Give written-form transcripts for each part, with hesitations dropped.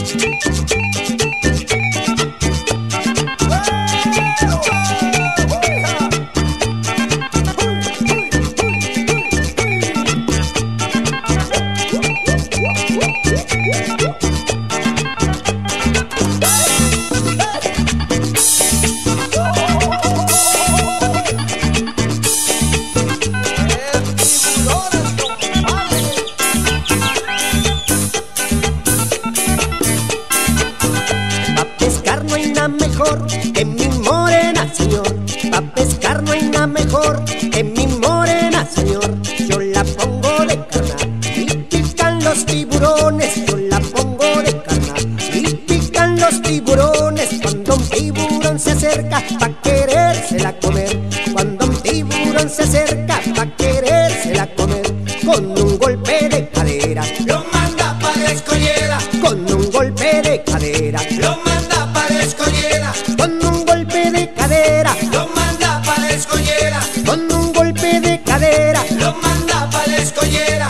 Mejor que mi morena, señor. Pa' pescar no hay nada mejor que mi morena, señor. Yo la pongo de carnal y pican los tiburones. Yo la pongo de carnal y pican los tiburones. Cuando un tiburón se acerca pa' querérsela comer. Cuando un tiburón se acerca pa' querérsela comer. Con un golpe de cadera lo manda pa' la escollera. Con un golpe de cadera lo manda pa' la escollera. Con un golpe de cadera lo manda pa' la escollera. Con un golpe de cadera lo manda pa' la escollera.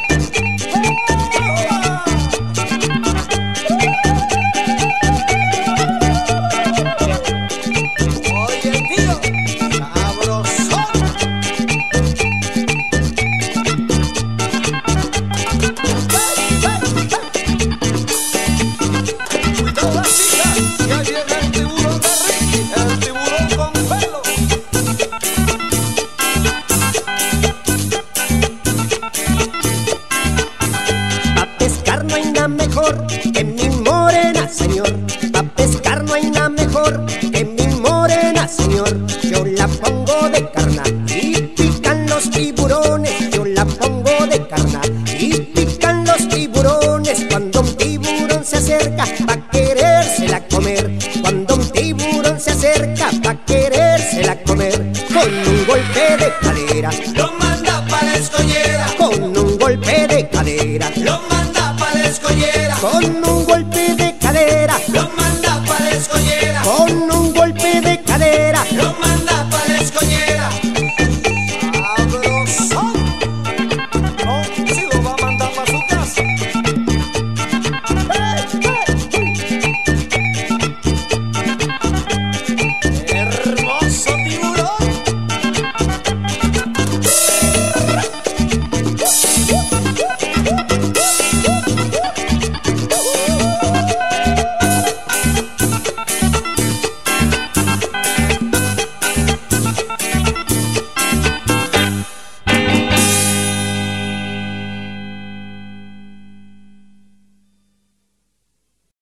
Oye, tío, sabrosón. Cuidado la chica, ya llega el tiburón de Ricky, el tiburón con pelo. Pa' pescar no hay nada mejor que mi morena, señor. Pa' pescar no hay nada mejor que mi morena, señor. Yo la pongo de carnal y pican los tiburones. Yo la pongo de carnal y pican los tiburones. Cuando un tiburón se acerca pa' querérsela comer. Cuando un tiburón se acerca pa' querérsela comer. Con un golpe de cadera Lo manda pa' la escollera. con un golpe de cadera Lo manda pa' la escollera. con un